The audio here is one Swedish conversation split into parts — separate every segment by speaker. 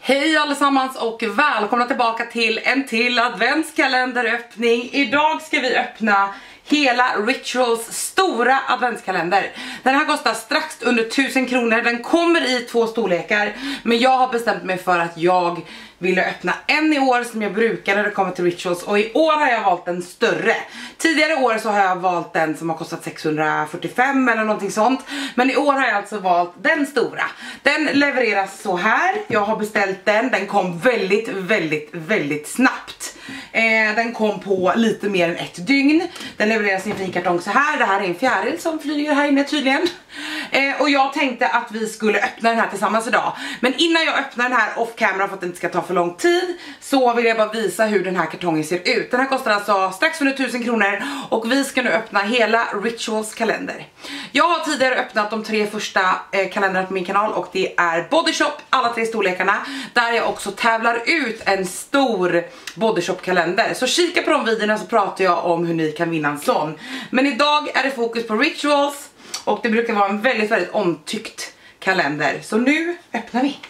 Speaker 1: Hej allesammans och välkomna tillbaka till en till adventskalenderöppning. Idag ska vi öppna hela Rituals stora adventskalender. Den här kostar strax under 1000 kronor. Den kommer i 2 storlekar. Men jag har bestämt mig för att jag ville öppna en i år som jag brukar när det kommer till Rituals. Och i år har jag valt en större. Tidigare år så har jag valt den som har kostat 645 eller någonting sånt. Men i år har jag alltså valt den stora. Den levereras så här. Jag har beställt den. Den kom väldigt snabbt. Den kom på lite mer än 1 dygn. Den levereras i en fin kartong så här. Det här är en fjäril som flyger här inne tydligen. Och jag tänkte att vi skulle öppna den här tillsammans idag. Men innan jag öppnar den här off camera för att det inte ska ta för lång tid, så vill jag bara visa hur den här kartongen ser ut. Den här kostar alltså strax under 1000 kronor. Och vi ska nu öppna hela Rituals kalender. Jag har tidigare öppnat de 3 första kalendrarna på min kanal. Och det är Body Shop, alla 3 storlekarna. Där jag också tävlar ut en stor Body Shop kalender. Så kika på de videorna så pratar jag om hur ni kan vinna en sån. Men idag är det fokus på Rituals. Och det brukar vara en väldigt omtyckt kalender. Så nu öppnar vi.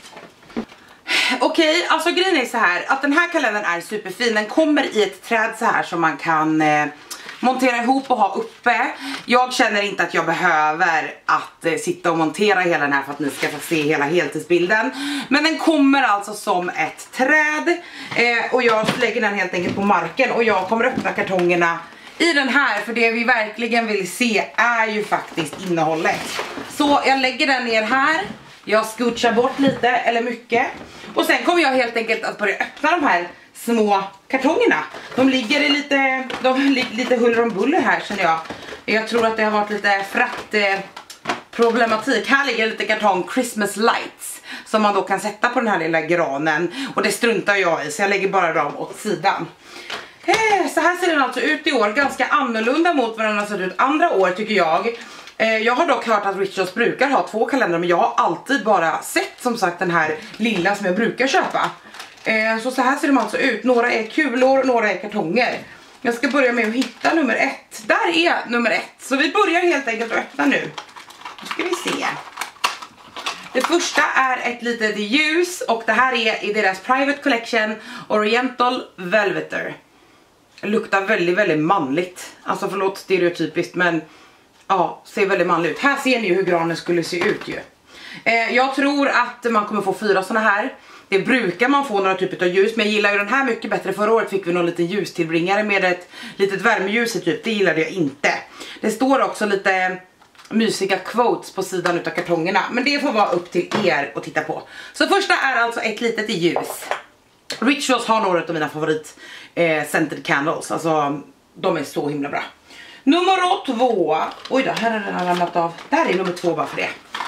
Speaker 1: Okej, alltså grejen är så här att den här kalendern är superfin. Den kommer i ett träd så här som man kan montera ihop och ha uppe. Jag känner inte att jag behöver att sitta och montera hela den här för att ni ska få se hela heltidsbilden. Men den kommer alltså som ett träd. Och jag lägger den helt enkelt på marken. Och jag kommer öppna kartongerna i den här, för det vi verkligen vill se är ju faktiskt innehållet. Så jag lägger den ner här. Jag scoochar bort lite eller mycket. Och sen kommer jag helt enkelt att börja öppna de här små kartongerna. De ligger i lite huller om buller här, känner jag. Jag tror att det har varit lite problematik. Här ligger lite kartong Christmas lights som man då kan sätta på den här lilla granen. Och det struntar jag i, så jag lägger bara dem åt sidan. Så här ser den alltså ut i år. Ganska annorlunda mot vad den har sett ut andra år, tycker jag. Jag har dock hört att Rituals brukar ha 2 kalendrar, men jag har alltid bara sett som sagt den här lilla som jag brukar köpa. Så här ser de alltså ut. Några är kulor, några är kartonger. Jag ska börja med att hitta nummer 1. Där är nummer 1. Så vi börjar helt enkelt att öppna nu. Nu ska vi se. Det första är ett litet ljus, och det här är i deras Private Collection Oriental Velveter. Luktar väldigt manligt. Alltså förlåt stereotypiskt, men ja, ser väldigt manligt ut. Här ser ni ju hur granen skulle se ut ju. Jag tror att man kommer få 4 såna här. Det brukar man få några typer av ljus, men jag gillar ju den här mycket bättre. Förra året fick vi någon liten ljustillbringare med ett litet värmeljus i typ. Det gillade jag inte. Det står också lite mysiga quotes på sidan utav kartongerna, men det får vara upp till er att titta på. Så första är alltså ett litet ljus. Rituals har några av mina favorit scented candles. Alltså de är så himla bra. Nummer 2. Oj då, här har den ramlat av. Där är nummer 2 bara för det.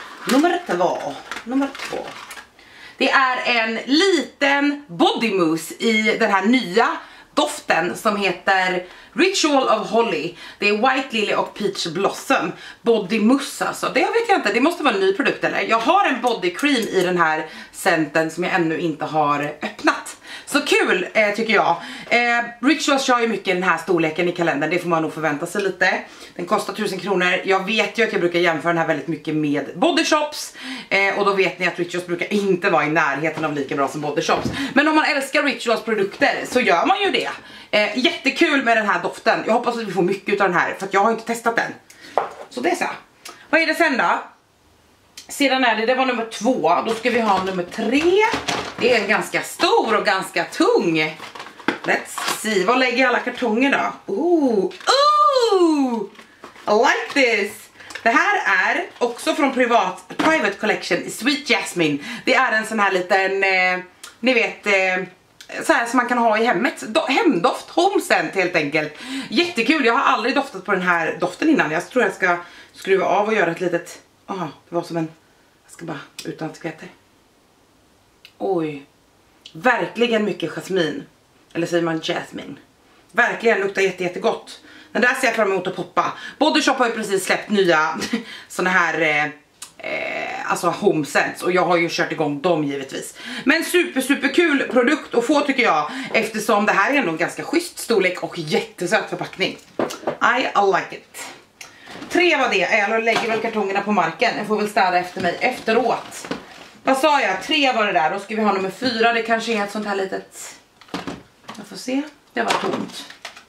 Speaker 1: Nummer 2. Det är en liten body mousse i den här nya doften som heter Ritual of Holly. Det är White Lily och Peach Blossom body mousse alltså. Det vet jag inte, det måste vara en ny produkt eller. Jag har en body cream i den här scenten som jag ännu inte har öppnat. Så kul tycker jag. Rituals kör ju mycket i den här storleken i kalendern. Det får man nog förvänta sig lite. Den kostar 1000 kronor. Jag vet ju att jag brukar jämföra den här väldigt mycket med Body Shops. Och då vet ni att Rituals brukar inte vara i närheten av lika bra som Body Shops. Men om man älskar Rituals produkter så gör man ju det. Jättekul med den här doften. Jag hoppas att vi får mycket av den här, för att jag har inte testat den. Så det är så. Vad är det sen då? Sedan är det var nummer 2. Då ska vi ha nummer 3. Det är ganska stor och ganska tung. Let's see. Vad lägger alla kartonger då? Ooh, I like this. Det här är också från Private Collection Sweet Jasmine. Det är en sån här liten, ni vet, så här som man kan ha i hemmet. Hemdoft, home scent helt enkelt. Jättekul, jag har aldrig doftat på den här doften innan. Jag tror jag ska skruva av och göra ett litet, det var som en, jag ska bara utan att skvätter. Oj, verkligen mycket jasmin. Eller säger man jasmine. Verkligen luktar jättegott. Den där ser jag fram emot att poppa. Body Shop har ju precis släppt nya såna här alltså home scents, och jag har ju kört igång dem givetvis. Men super kul produkt att få tycker jag, eftersom det här är ändå en ganska schysst storlek och jättesöt förpackning. I like it. 3 var det. Jag lägger väl kartongerna på marken. Jag får väl städa efter mig efteråt. Vad sa jag? 3 var det där. Då ska vi ha nummer 4. Det kanske är ett sånt här litet... Jag får se. Det var tomt.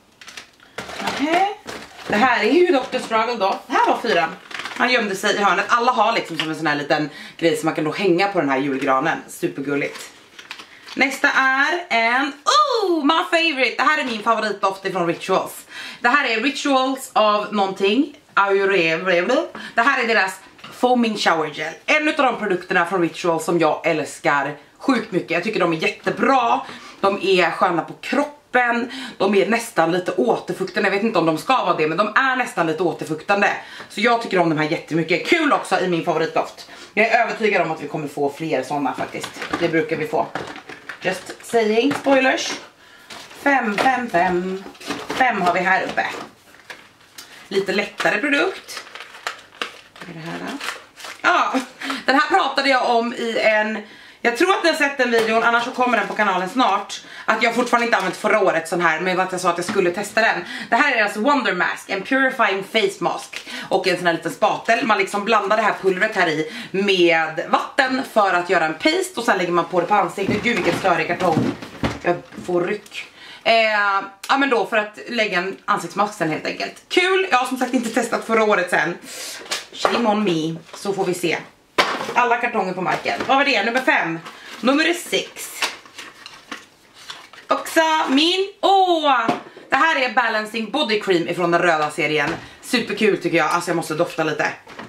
Speaker 1: Det här är ju Dr. Struggle då. Det här var 4. Han gömde sig i hörnet. Alla har liksom som en sån här liten grej som man kan då hänga på den här julgranen. Supergulligt. Nästa är en... my favorite! Det här är min favoritdoft från Rituals. Det här är Rituals av någonting. Det här är deras Foaming Shower Gel. En av de produkterna från Rituals som jag älskar sjukt mycket. Jag tycker de är jättebra. De är sköna på kroppen. De är nästan lite återfuktande. Jag vet inte om de ska vara det, men de är nästan lite återfuktande. Så jag tycker om de här jättemycket. Kul också i min favoritdoft. Jag är övertygad om att vi kommer få fler sådana faktiskt. Det brukar vi få. Just saying, spoilers. 5 har vi här uppe. Lite lättare produkt. Vad är det här då? Ja, den här pratade jag om i en... Jag tror att ni har sett den videon, annars så kommer den på kanalen snart. Att jag fortfarande inte använt förra året sån här, men att jag sa att jag skulle testa den. Det här är alltså Wonder Mask, en purifying face mask. Och en sån här liten spatel. Man liksom blandar det här pulvret här i med vatten för att göra en paste. Och sen lägger man på det på ansiktet. Gud vilken störig kartong. Jag får ryck. Ja men då för att lägga en ansiktsmask sen helt enkelt. Kul, jag har som sagt inte testat förra året sen. Shame on me, så får vi se. Alla kartonger på marken. Vad var det? Nummer 5. Nummer 6. Också min... det här är Balancing Body Cream ifrån den röda serien. Superkul tycker jag. Alltså jag måste dofta lite.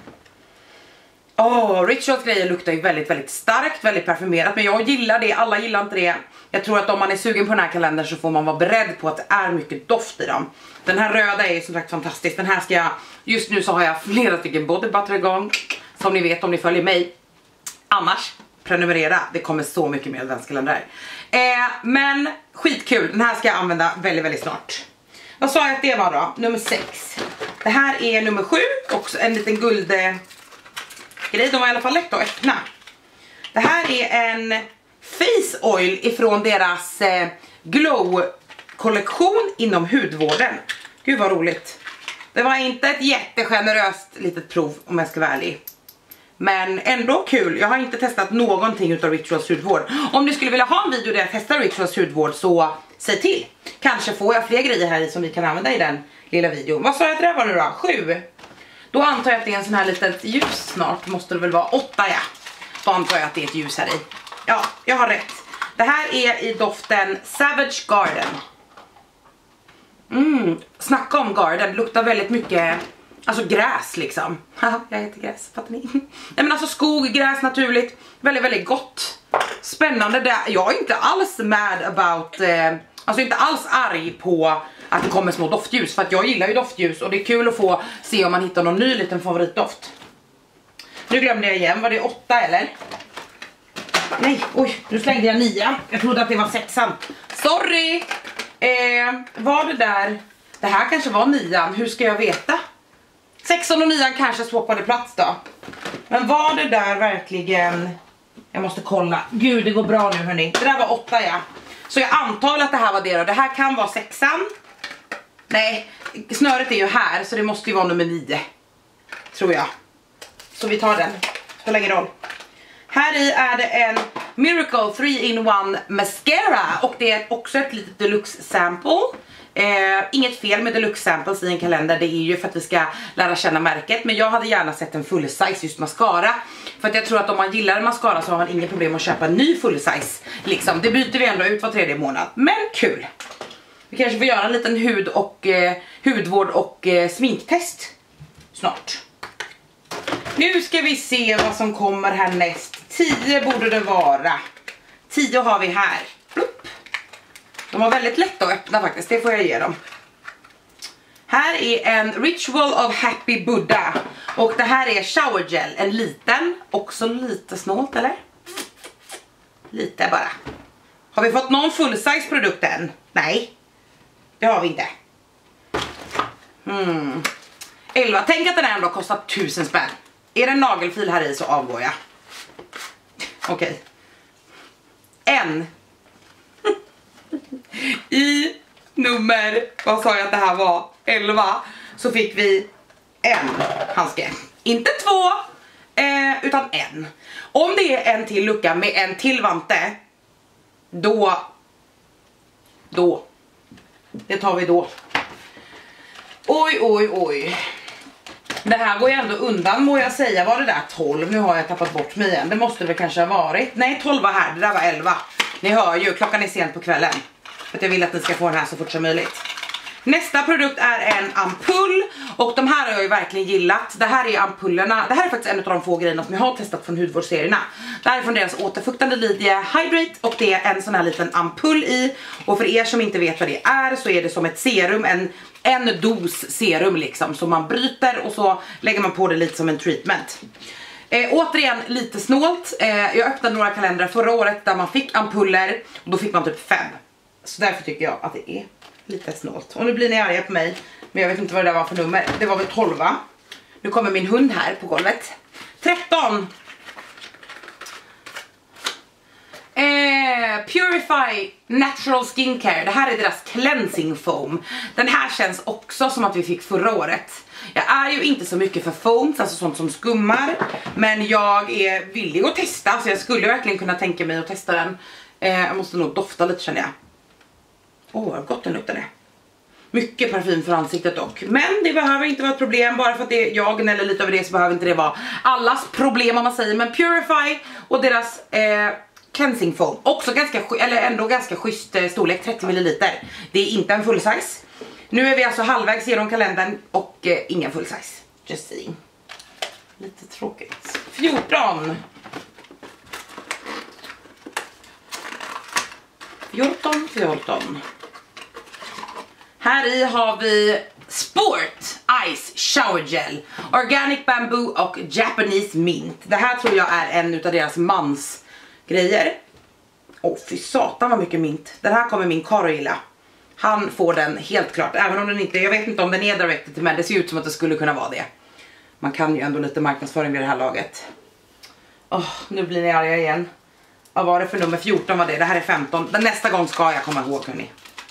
Speaker 1: Rituals grejer luktar ju väldigt, väldigt starkt. Väldigt parfymerat. Men jag gillar det. Alla gillar inte det. Jag tror att om man är sugen på den här kalendern så får man vara beredd på att det är mycket doft i dem. Den här röda är ju som sagt fantastisk. Den här ska jag... Just nu så har jag flera stycken body butter igång. Som ni vet om ni följer mig. Annars, prenumerera. Det kommer så mycket mer adventskalender. Men skitkul. Den här ska jag använda väldigt, väldigt snart. Vad sa jag att det var då? Nummer 6. Det här är nummer 7. Också en liten guldgrej. De var i alla fall lätt att öppna. Det här är en face oil ifrån deras glow-kollektion inom hudvården. Gud vad roligt. Det var inte ett jättegeneröst litet prov om jag ska vara ärlig. Men ändå kul. Jag har inte testat någonting utav Rituals hudvård. Om ni skulle vilja ha en video där jag testar Rituals hudvård så säg till. Kanske får jag fler grejer här i som vi kan använda i den lilla videon. Vad sa jag att det var nu då? 7. Då antar jag att det är en sån här litet ljus snart. Måste det väl vara 8 ja. Då antar jag att det är ett ljus här i. Ja, jag har rätt. Det här är i doften Savage Garden. Snacka om garden. Luktar väldigt mycket... Alltså gräs liksom. Haha, jag heter gräs, fattar ni? Nej men alltså skog, gräs naturligt. Väldigt, väldigt gott. Spännande där. Jag är inte alls mad about... alltså inte alls arg på att det kommer små doftljus. För att jag gillar ju doftljus. Och det är kul att få se om man hittar någon ny liten favoritdoft. Nu glömde jag igen. Var det 8 eller? Nej, oj. Nu slängde jag 9. Jag trodde att det var 6an. Sorry! Var det där... Det här kanske var 9an. Hur ska jag veta? 6an och 9an kanske swappade plats då. Men var det där verkligen... Jag måste kolla. Gud, det går bra nu hörni. Det där var 8 ja. Så jag antar att det här var det då. Det här kan vara 6an. Nej, snöret är ju här. Så det måste ju vara nummer 9. Tror jag. Så vi tar den. Spelar ingen roll. Här i är det en Miracle 3-in-1 mascara. Och det är också ett litet deluxe sample. Inget fel med deluxe samples i en kalender. Det är ju för att vi ska lära känna märket. Men jag hade gärna sett en full size just mascara. För att jag tror att om man gillar en mascara så har man ingen problem att köpa en ny full size liksom. Det byter vi ändå ut var 3:e månad. Men kul. Vi kanske får göra en liten hudvård och sminktest snart. Nu ska vi se vad som kommer härnäst. 10 borde det vara. 10 har vi här. Plupp. De var väldigt lätta att öppna faktiskt, det får jag ge dem. Här är en Ritual of Happy Buddha. Och det här är shower gel, en liten. Också lite snålt eller? Lite bara. Har vi fått någon full size produkt än? Nej, det har vi inte. 11, tänk att den ändå kostar 1000 spänn. Är det en nagelfil här i så avgår jag. Okej. En. I nummer, vad sa jag att det här var? 11. Så fick vi en handske. Inte 2, utan en. Om det är en till lucka med en till vante, då det tar vi då. Oj. Det här går ju ändå undan, må jag säga. Var det där 12? Nu har jag tappat bort mig igen. Det måste det väl kanske ha varit. Nej, 12 var här, det där var 11. Ni hör ju, klockan är sent på kvällen. För att jag vill att ni ska få den här så fort som möjligt. Nästa produkt är en ampull. Och de här har jag ju verkligen gillat. Det här är ampullerna. Det här är faktiskt en av de få grejerna som jag har testat från hudvårdsserierna. Det här är från deras återfuktande Lydia Hydrate. Och det är en sån här liten ampull i. Och för er som inte vet vad det är, så är det som ett serum. En dos serum liksom. Som man bryter och så lägger man på det lite som en treatment. Återigen lite snålt. Jag öppnade några kalendrar förra året där man fick ampuller. Och då fick man typ 5. Så därför tycker jag att det är lite snålt. Och nu blir ni arga på mig. Men jag vet inte vad det där var för nummer. Det var väl 12. Nu kommer min hund här på golvet. 13. Purify Natural Skincare. Det här är deras cleansing foam. Den här känns också som att vi fick förra året. Jag är ju inte så mycket för foams, alltså sånt som skummar. Men jag är villig att testa. Så jag skulle verkligen kunna tänka mig att testa den. Jag måste nog dofta lite, känner jag. Vad gott den luktar det. Mycket parfym för ansiktet dock. Men det behöver inte vara ett problem. Bara för att det är jag eller lite över det, så behöver inte det vara allas problem om man säger. Men Purify och deras cleansing foam. Också ändå ganska schysst storlek, 30 ml. Det är inte en full size. Nu är vi alltså halvvägs genom kalendern och ingen full size. Just saying. Lite tråkigt. 14. 14. Här i har vi Sport Ice Shower Gel, Organic Bamboo och Japanese Mint. Det här tror jag är en utav deras mans grejer. Fy satan vad mycket mint. Den här kommer min Karo gilla. Han får den helt klart, även om den inte, jag vet inte om den är directed till, men det ser ut som att det skulle kunna vara det. Man kan ju ändå lite marknadsföring vid det här laget. Nu blir ni arga igen. Vad var det för nummer? 14 var det. Det här är 15. Den nästa gång ska jag komma ihåg, hörni.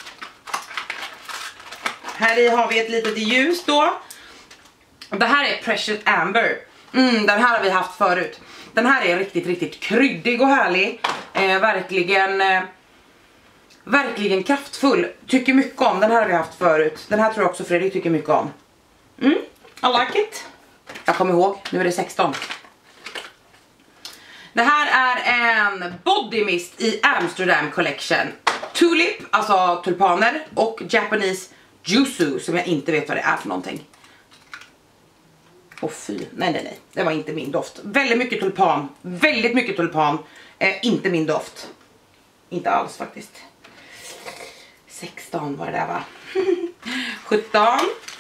Speaker 1: Här i har vi ett litet ljus då. Det här är Precious Amber. Den här har vi haft förut. Den här är riktigt kryddig och härlig. Verkligen kraftfull. Tycker mycket om. Den här har vi haft förut. Den här tror jag också Fredrik tycker mycket om. I like it. Jag kommer ihåg. Nu är det 16. Det här är en body mist i Amsterdam Collection. Tulip, alltså tulpaner, och Japanese Yuzu, som jag inte vet vad det är för någonting. Fy, nej. Det var inte min doft. Väldigt mycket tulpan. Inte min doft. Inte alls faktiskt. 16 var det där, va? 17.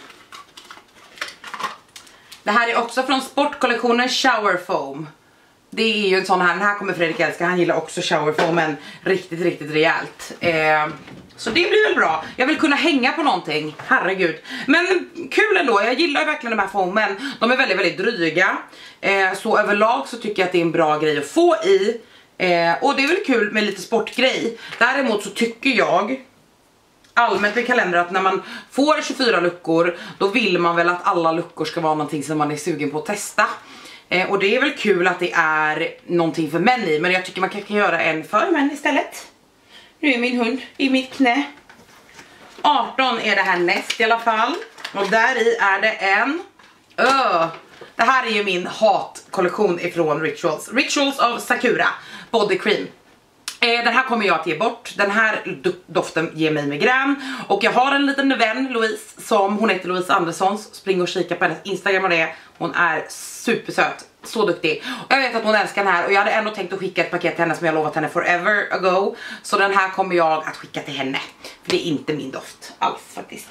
Speaker 1: Det här är också från sportkollektionen Shower Foam. Det är ju en sån här, den här kommer Fredrik älska. Han gillar också shower foam, men riktigt rejält. Så det blir väl bra. Jag vill kunna hänga på någonting, herregud. Men kul ändå, jag gillar verkligen de här foamen. De är väldigt dryga. Så överlag så tycker jag att det är en bra grej att få i. Och det är väl kul med lite sportgrej. Däremot så tycker jag allmänt med kalender att när man får 24 luckor, då vill man väl att alla luckor ska vara någonting som man är sugen på att testa. Och det är väl kul att det är någonting för män i, men jag tycker man kan göra en för män istället. Nu är min hund i mitt knä. 18 är det här näst i alla fall. Och där i är det en... Det här är ju min hatkollektion ifrån Rituals. Rituals of Sakura Body Cream. Den här kommer jag att ge bort. Den här doften ger mig migrän. Och jag har en liten vän, Louise, som hon heter Louise Anderssons. Spring och kika på hennes Instagram och det. Hon är supersöt, så duktig. Och jag vet att hon älskar den här. Och jag hade ändå tänkt att skicka ett paket till henne som jag lovat henne forever ago. Så den här kommer jag att skicka till henne. För det är inte min doft alls faktiskt.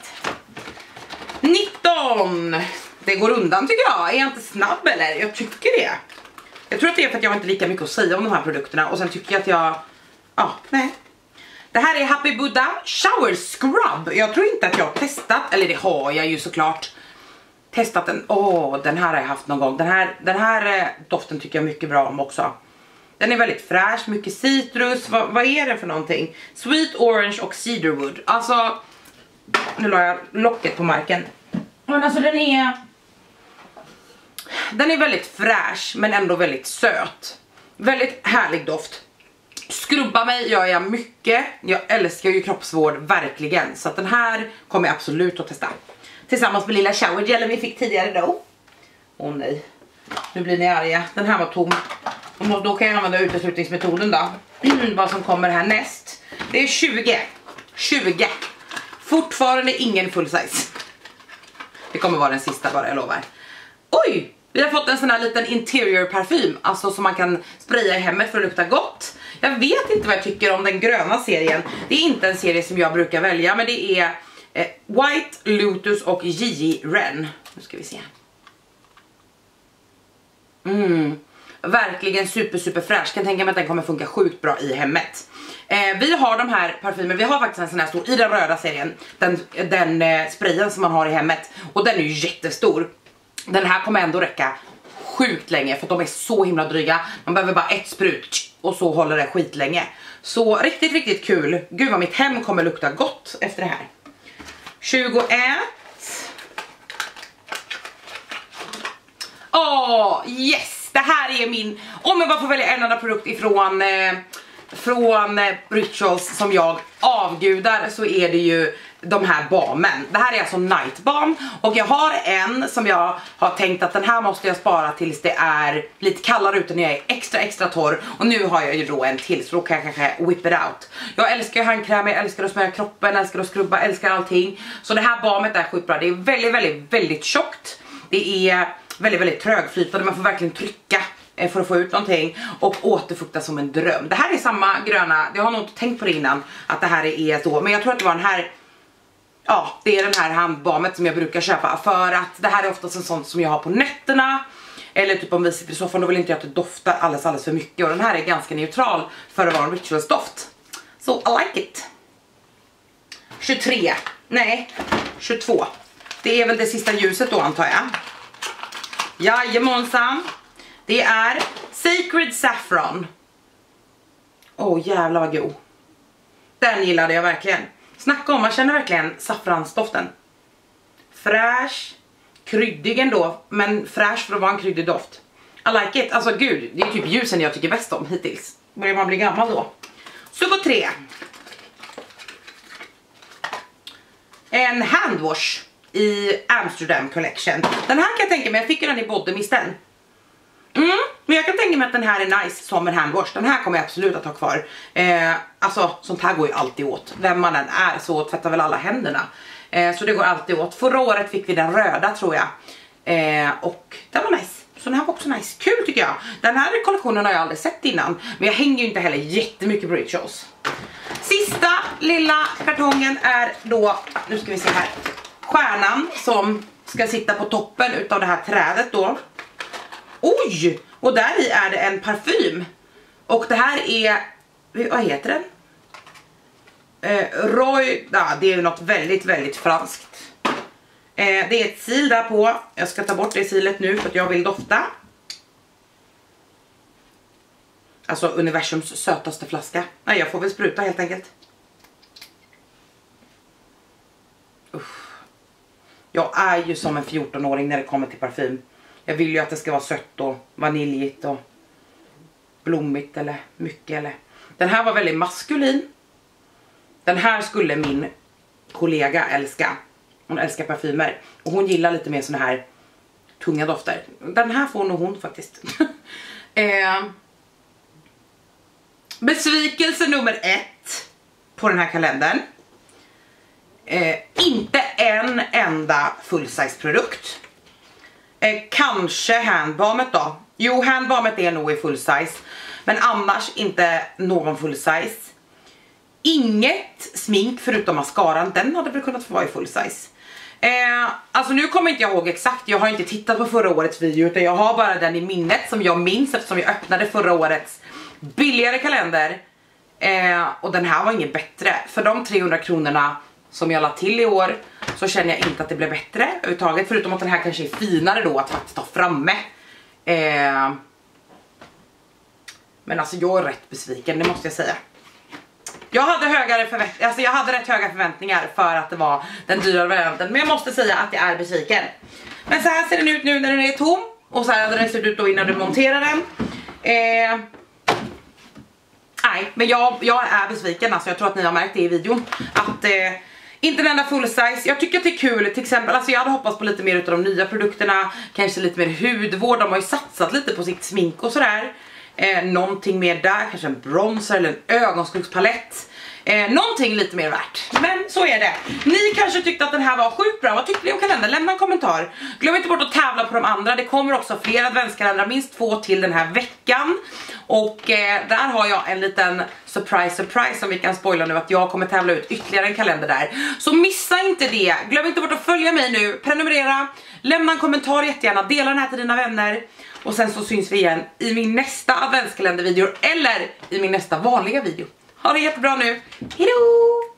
Speaker 1: 19! Det går undan tycker jag. Är jag inte snabb eller? Jag tycker det. Jag tror att det är för att jag inte lika mycket att säga om de här produkterna. Och sen tycker jag att jag... nej. Det här är Happy Buddha Shower Scrub. Jag tror inte att jag har testat. Eller det har jag ju såklart. Testat den. Den här har jag haft någon gång. Den här doften tycker jag mycket bra om också. Den är väldigt fräsch. Mycket citrus. Vad är det för någonting? Sweet orange och cedarwood. Alltså... Nu la jag locket på marken. Men alltså den är väldigt fräsch men ändå väldigt söt. Väldigt härlig doft. Skrubba mig gör jag mycket. Jag älskar ju kroppsvård verkligen. Så att den här kommer jag absolut att testa. Tillsammans med lilla shower gelen vi fick tidigare då. Åh nej. Nu blir ni arga. Den här var tom. Och då kan jag använda uteslutningsmetoden då. Vad som kommer härnäst. Det är 20. Fortfarande ingen full size. Det kommer vara den sista bara, jag lovar. Oj! Vi har fått en sån här liten interior parfym. Alltså som man kan spraya i hemmet för att lukta gott. Jag vet inte vad jag tycker om den gröna serien. Det är inte en serie som jag brukar välja. Men det är White Lotus och Gigi Ren. Nu ska vi se. Verkligen super fräsch. Kan tänka mig att den kommer funka sjukt bra i hemmet. Vi har de här parfymer. Vi har faktiskt en sån här stor i den röda serien. Den sprayen som man har i hemmet. Och den är ju jättestor. Den här kommer ändå räcka sjukt länge. För att de är så himla dryga. Man behöver bara ett sprut. Och så håller det skitlänge. Så riktigt kul. Gud vad mitt hem kommer lukta gott efter det här. 21. Yes! Det här är min... Om jag bara får välja en enda produkt ifrån från Rituals som jag avgudar, så är det ju de här balmen. Det här är alltså Night Balm. Och jag har en som jag har tänkt att den här måste jag spara tills det är lite kallare ute när jag är extra torr. Och nu har jag ju då en till, så då kan jag kanske whip it out. Jag älskar ju handkräm, jag älskar att smörja kroppen, älskar att skrubba, älskar allting. Så det här balmet är sjukt bra. Det är väldigt tjockt. Det är väldigt trögflytande, man får verkligen trycka för att få ut någonting. Och återfukta som en dröm. Det här är samma gröna, jag har nog inte tänkt på det innan att det här är så, men jag tror att det var den här. Ja, det är den här handbalmet som jag brukar köpa. För att det här är oftast en sån som jag har på nätterna. Eller typ om vi sitter i soffan, då vill inte jag att det doftar alldeles för mycket. Och den här är ganska neutral för att vara en Rituals doft. So I like it. 23, nej 22. Det är väl det sista ljuset då, antar jag. Jajamensan. Det är Sacred Saffron. Åh, jävlar vad god. Den gillade jag verkligen. Snacka om, man känner verkligen saffransdoften. Fräsch, kryddig ändå, men fräsch för att vara en kryddig doft. I like it, alltså gud, det är typ ljusen jag tycker bäst om hittills. Börjar man bli gammal då. 23. En handwash i Amsterdam Collection. Den här kan jag tänka mig, jag fick ju den i bodymisten. Men jag kan tänka mig att den här är nice som en handwash. Den här kommer jag absolut att ha kvar. Alltså sånt här går ju alltid åt. Vem man än är så tvättar väl alla händerna. Så det går alltid åt. Förra året fick vi den röda, tror jag. Och den var nice. Så den här var också nice. Kul tycker jag. Den här kollektionen har jag aldrig sett innan. Men jag hänger ju inte heller jättemycket på Rituals. Sista lilla kartongen är då, nu ska vi se här, stjärnan som ska sitta på toppen utav det här trädet då. Oj! Och där i är det en parfym. Och det här är, vad heter den? Roy, ja, det är något väldigt franskt. Det är ett sil där på. Jag ska ta bort det silet nu för att jag vill dofta. Alltså universums sötaste flaska. Nej, jag får väl spruta helt enkelt. Jag är ju som en 14-åring när det kommer till parfym. Jag vill ju att det ska vara sött och vaniljigt och blommigt eller mycket. Eller. Den här var väldigt maskulin. Den här skulle min kollega älska. Hon älskar parfymer. Och hon gillar lite mer såna här tunga dofter. Den här får nog hon faktiskt. Besvikelse nummer 1 på den här kalendern. Inte en enda full-size produkt. Kanske handbalmet då. Jo, handbalmet är nog i full size. Men annars inte någon full size. Inget smink förutom mascaran. Den hade väl kunnat få vara i full size. Alltså nu kommer inte jag ihåg exakt. Jag har inte tittat på förra årets video. Utan jag har bara den i minnet som jag minns. Eftersom jag öppnade förra årets billigare kalender. Och den här var inget bättre. För de 300 kronorna som jag la till i år, så känner jag inte att det blev bättre överhuvudtaget. Förutom att den här kanske är finare då att faktiskt ha framme. Men alltså jag är rätt besviken, det måste jag säga. Jag hade rätt höga förväntningar för att det var den dyrare varianten. Men jag måste säga att jag är besviken. Men så här ser den ut nu när den är tom. Och så här hade den sett ut då innan du monterar den. nej, men jag är besviken, alltså jag tror att ni har märkt det i videon. Att inte den enda full size. Jag tycker att det är kul, till exempel, alltså jag hade hoppats på lite mer utav de nya produkterna. Kanske lite mer hudvård, de har ju satsat lite på sitt smink och sådär. Någonting mer där, kanske en bronzer eller en ögonskuggspalett. Någonting lite mer värt. Men så är det. Ni kanske tyckte att den här var sjukt bra. Vad tyckte ni om kalendern? Lämna en kommentar. Glöm inte bort att tävla på de andra. Det kommer också fler adventskalendrar, minst 2 till den här veckan. Och där har jag en liten surprise som vi kan spoila nu, att jag kommer tävla ut ytterligare en kalender där. Så missa inte det. Glöm inte bort att följa mig nu. Prenumerera. Lämna en kommentar jättegärna. Dela den här till dina vänner. Och sen så syns vi igen i min nästa adventskalendervideo eller i min nästa vanliga video. Ha det jättebra nu. Hejdå!